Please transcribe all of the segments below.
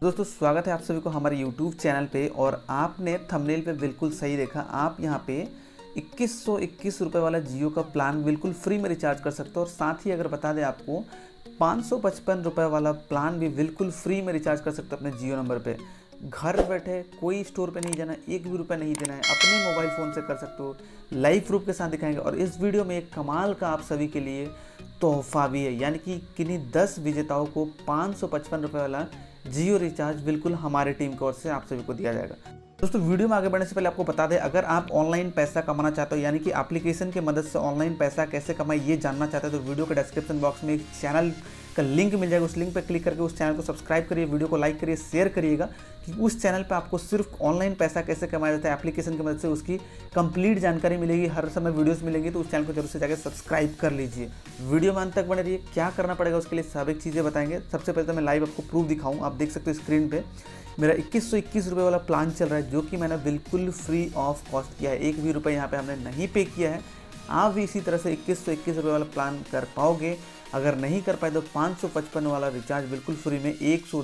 दोस्तों स्वागत है आप सभी को हमारे YouTube चैनल पे। और आपने थंबनेल पे बिल्कुल सही देखा, आप यहाँ पे 2121 रुपये वाला जियो का प्लान बिल्कुल फ्री में रिचार्ज कर सकते हो। और साथ ही अगर बता दें आपको 555 रुपये वाला प्लान भी बिल्कुल फ्री में रिचार्ज कर सकते हो अपने जियो नंबर पे। घर बैठे कोई स्टोर पे नहीं जाना, एक भी रुपया नहीं देना है, अपने मोबाइल फ़ोन से कर सकते हो। लाइव प्रूफ के साथ दिखाएंगे। और इस वीडियो में एक कमाल का आप सभी के लिए तोहफा भी है, यानी कि किन्हीं 10 विजेताओं को 555 रुपये वाला जियो रिचार्ज बिल्कुल हमारे टीम की ओर से आप सभी को दिया जाएगा। दोस्तों वीडियो में आगे बढ़ने से पहले आपको बता दें, अगर आप ऑनलाइन पैसा कमाना चाहते हो, यानी कि एप्लीकेशन की मदद से ऑनलाइन पैसा कैसे कमाए ये जानना चाहते हो, तो वीडियो के डिस्क्रिप्शन बॉक्स में एक चैनल का लिंक मिल जाएगा। उस लिंक पर क्लिक करके उस चैनल को सब्सक्राइब करिए, वीडियो को लाइक करिए, शेयर करिएगा कि उस चैनल पर आपको सिर्फ ऑनलाइन पैसा कैसे कमाया जाता है एप्लीकेशन की मदद से उसकी कंप्लीट जानकारी मिलेगी। हर समय वीडियोस मिलेंगी, तो उस चैनल को जरूर से जाकर सब्सक्राइब कर लीजिए। वीडियो में अंत तक बने रहिए। क्या करना पड़ेगा उसके लिए सब एक चीज़ें बताएंगे। सबसे पहले तो मैं लाइव आपको प्रूफ दिखाऊँ। आप देख सकते हो स्क्रीन पर मेरा 2121 रुपये वाला प्लान चल रहा है, जो कि मैंने बिल्कुल फ्री ऑफ कॉस्ट किया है। एक भी रुपये यहाँ पे हमने नहीं पे किया है। आप भी इसी तरह से 2121 रुपये वाला प्लान कर पाओगे। अगर नहीं कर पाए तो 555 वाला रिचार्ज बिल्कुल फ्री में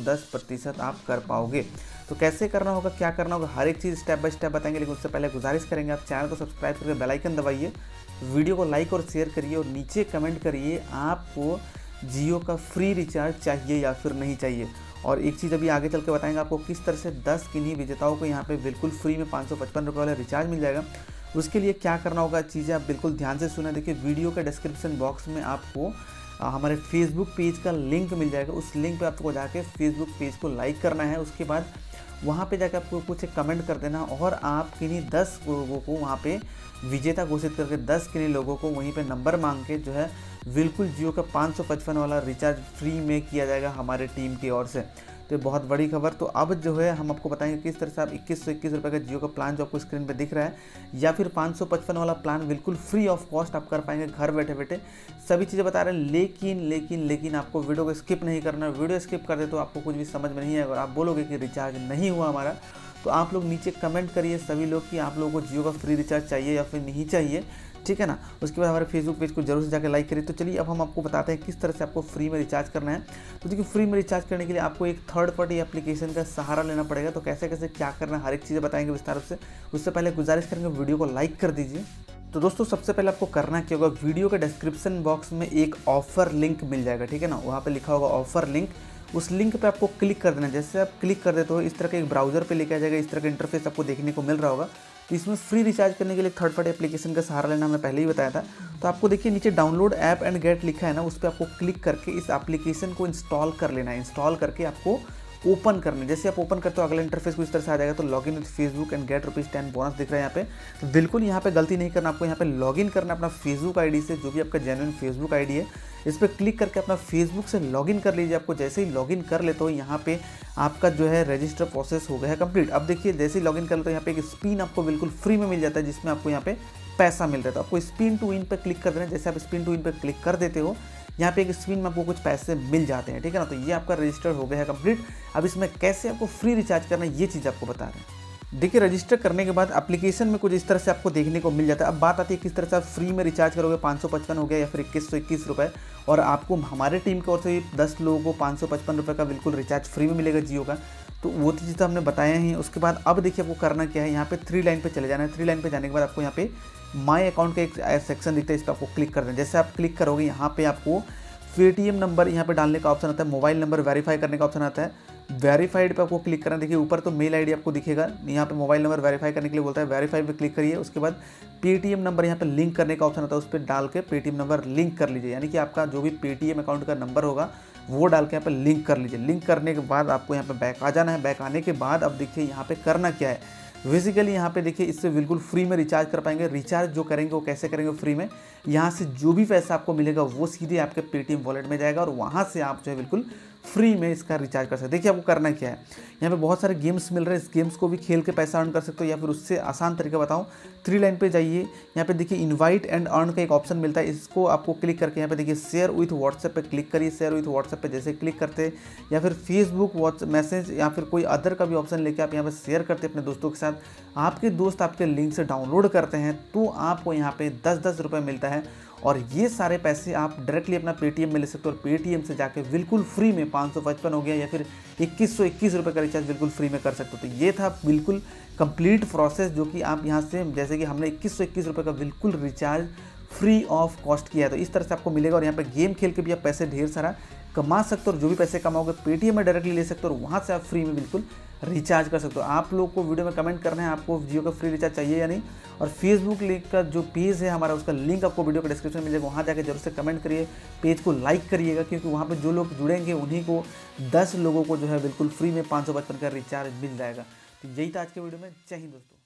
110% आप कर पाओगे। तो कैसे करना होगा, क्या करना होगा, हर एक चीज़ स्टेप बाय स्टेप बताएंगे। लेकिन उससे पहले गुजारिश करेंगे आप चैनल को सब्सक्राइब करके बेल आइकन दबाइए, वीडियो को लाइक और शेयर करिए और नीचे कमेंट करिए आपको जियो का फ्री रिचार्ज चाहिए या फिर नहीं चाहिए। और एक चीज़ अभी आगे चल के बताएंगे आपको किस तरह से 10 किन्हीं विजेताओं को यहाँ पे बिल्कुल फ्री में 555 रुपये वाला रिचार्ज मिल जाएगा। उसके लिए क्या करना होगा, चीज़ें आप बिल्कुल ध्यान से सुना। देखिए वीडियो के डिस्क्रिप्शन बॉक्स में आपको हमारे फेसबुक पेज का लिंक मिल जाएगा। उस लिंक पे आपको जाके फेसबुक पेज को लाइक करना है। उसके बाद वहाँ पे जाके आपको कुछ एक कमेंट कर देना और आप किन्हीं 10 लोगों को वहाँ पे विजेता घोषित करके 10 किन्हीं लोगों को वहीं पे नंबर मांग के जो है बिल्कुल जियो का 555 वाला रिचार्ज फ्री में किया जाएगा हमारे टीम की ओर से। तो बहुत बड़ी खबर। तो अब जो है हम आपको बताएंगे किस तरह से आप 2121 रुपये का जियो का प्लान जो आपको स्क्रीन पे दिख रहा है या फिर 555 वाला प्लान बिल्कुल फ्री ऑफ कॉस्ट आप कर पाएंगे घर बैठे बैठे। सभी चीज़ें बता रहे हैं। लेकिन आपको वीडियो को स्किप नहीं करना। वीडियो स्किप कर दे तो आपको कुछ भी समझ में नहीं आएगा और आप बोलोगे कि रिचार्ज नहीं हुआ हमारा। तो आप लोग नीचे कमेंट करिए सभी लोग कि आप लोगों को जियो का फ्री रिचार्ज चाहिए या फिर नहीं चाहिए, ठीक है ना। उसके बाद हमारे फेसबुक पेज को जरूर से जाकर लाइक करिए। तो चलिए अब हम आपको बताते हैं किस तरह से आपको फ्री में रिचार्ज करना है। तो देखिए फ्री में रिचार्ज करने के लिए आपको एक थर्ड पार्टी एप्लीकेशन का सहारा लेना पड़ेगा। तो कैसे कैसे क्या करना है हर एक चीज़ें बताएंगे विस्तार से। उससे पहले गुजारिश करेंगे वीडियो को लाइक कर दीजिए। तो दोस्तों सबसे पहले आपको करना क्या होगा, वीडियो के डिस्क्रिप्शन बॉक्स में एक ऑफर लिंक मिल जाएगा, ठीक है ना। वहाँ पर लिखा होगा ऑफर लिंक, उस लिंक पे आपको क्लिक कर देना है। जैसे आप क्लिक कर देते हो इस तरह के एक ब्राउजर पे लेके आ जाएगा। इस तरह का इंटरफेस आपको देखने को मिल रहा होगा। तो इसमें फ्री रिचार्ज करने के लिए थर्ड पार्टी एप्लीकेशन का सहारा लेना हमने पहले ही बताया था। तो आपको देखिए नीचे डाउनलोड ऐप एंड गेट लिखा है ना, उस पर आपको क्लिक करके इस एप्लीकेशन को इंस्टॉल कर लेना है। इंस्टॉल करके आपको ओपन करना है। जैसे आप ओपन करते हो अगला इंटरफेस को इस तरह से आ जाएगा। तो login with Facebook and get ₹10 bonus दिख रहा है यहाँ पे। तो बिल्कुल यहाँ पे गलती नहीं करना, आपको यहाँ पे लॉगिन करना अपना फेसबुक आईडी से, जो भी आपका जेन्युइन फेसबुक आईडी है। इस पर क्लिक करके अपना फेसबुक से लॉगिन कर लीजिए। आपको जैसे ही लॉगिन कर लेते हो यहाँ पे आपका जो है रजिस्टर प्रोसेस हो गया है कंप्लीट। अब देखिए जैसे ही लॉगिन कर लेते हो यहाँ पे एक स्पिन आपको बिल्कुल फ्री में मिल जाता है, जिसमें आपको यहाँ पे पैसा मिल रहा है। तो आपको स्पिन टू विन पे क्लिक कर देना है। जैसे आप स्पिन टू विन पे क्लिक कर देते हो यहाँ पे एक स्पिन में आपको कुछ पैसे मिल जाते हैं, ठीक है ना। तो ये आपका रजिस्टर हो गया है कंप्लीट। अब इसमें कैसे आपको फ्री रिचार्ज करना है ये चीज़ आपको बता रहे हैं। देखिए रजिस्टर करने के बाद एप्लीकेशन में कुछ इस तरह से आपको देखने को मिल जाता है। अब बात आती है किस तरह से आप फ्री में रिचार्ज करोगे। 555 हो गया या फिर 2121 रुपये, और आपको हमारे टीम की ओर से 10 लोगों को 555 रुपये का बिल्कुल रिचार्ज फ्री में मिलेगा जियो का। तो वो चीज़ तो हमने बताया ही। उसके बाद अब देखिए आपको करना क्या है, यहाँ पे 3 लाइन पे चले जाना है। 3 लाइन पे जाने के बाद आपको यहाँ पे माई अकाउंट का एक सेक्शन दिखता है, इस पर आपको क्लिक कर देना है। जैसे आप क्लिक करोगे यहाँ पे आपको पेटीएम नंबर यहाँ पे डालने का ऑप्शन आता है, मोबाइल नंबर वेरीफाई करने का ऑप्शन आता है। वेरीफाइड पे आपको क्लिक करना है। देखिए ऊपर तो मेल आईडी आपको दिखेगा, यहाँ पे मोबाइल नंबर वेरीफाई करने के लिए बोलता है, वेरीफाई पे क्लिक करिए। उसके बाद पेटीएम नंबर यहाँ पे लिंक करने का ऑप्शन आता है, उस पर डाल के पेटीएम नंबर लिंक कर लीजिए। यानी कि आपका जो भी पेटीएम अकाउंट का नंबर होगा वो डाल के यहाँ पे लिंक कर लीजिए। लिंक करने के बाद आपको यहाँ पे बैक आ जाना है। बैक आने के बाद अब देखिए यहाँ पे करना क्या है, बेसिकली यहाँ पे देखिए इससे बिल्कुल फ्री में रिचार्ज कर पाएंगे। रिचार्ज जो करेंगे वो कैसे करेंगे फ्री में, यहाँ से जो भी पैसा आपको मिलेगा वो सीधे आपके पेटीएम वॉलेट में जाएगा और वहाँ से आप जो है बिल्कुल फ्री में इसका रिचार्ज कर सकते हैं। देखिए आपको करना क्या है, यहाँ पे बहुत सारे गेम्स मिल रहे हैं। इस गेम्स को भी खेल के पैसा अर्न कर सकते हो, या फिर उससे आसान तरीका बताऊँ 3 लाइन पे जाइए। यहाँ पे देखिए इनवाइट एंड अर्न का एक ऑप्शन मिलता है, इसको आपको क्लिक करके यहाँ पे देखिए शेयर विथ व्हाट्सएप पे क्लिक करिए। शेयर विथ व्हाट्सएप पे जैसे क्लिक करते या फिर फेसबुक व्हाट्सएप मैसेज या फिर कोई अदर का भी ऑप्शन लेके आप यहाँ पे शेयर करते अपने दोस्तों के साथ। आपके दोस्त आपके लिंक से डाउनलोड करते हैं तो आपको यहाँ पे 10-10 रुपये मिलता है। और ये सारे पैसे आप डायरेक्टली अपना पेटीएम में ले सकते हो और पेटीएम से जाके बिल्कुल फ्री में 555 हो गया या फिर 2121 रुपये का रिचार्ज बिल्कुल फ्री में कर सकते हो। तो ये था बिल्कुल कंप्लीट प्रोसेस जो कि आप यहाँ से, जैसे कि हमने 2121 रुपये का बिल्कुल रिचार्ज फ्री ऑफ कॉस्ट किया है, तो इस तरह से आपको मिलेगा। और यहाँ पे गेम खेल के भी आप पैसे ढेर सारा कमा सकते हो और जो भी पैसे कमाओगे पेटीएम में डायरेक्टली ले सकते हो और वहाँ से आप फ्री में बिल्कुल रिचार्ज कर सकते हो। आप लोग को वीडियो में कमेंट करना है आपको जियो का फ्री रिचार्ज चाहिए या नहीं, और फेसबुक लिंक का जो पेज है हमारा उसका लिंक आपको वीडियो का डिस्क्रिप्शन में मिलेगा, वहाँ जाकर जरूर से कमेंट करिए, पेज को लाइक करिएगा, क्योंकि वहाँ पे जो लोग जुड़ेंगे उन्हीं को 10 लोगों को जो है बिल्कुल फ्री में 555 का रिचार्ज मिल जाएगा। तो यही था आज के वीडियो में। जय हिंद दोस्तों।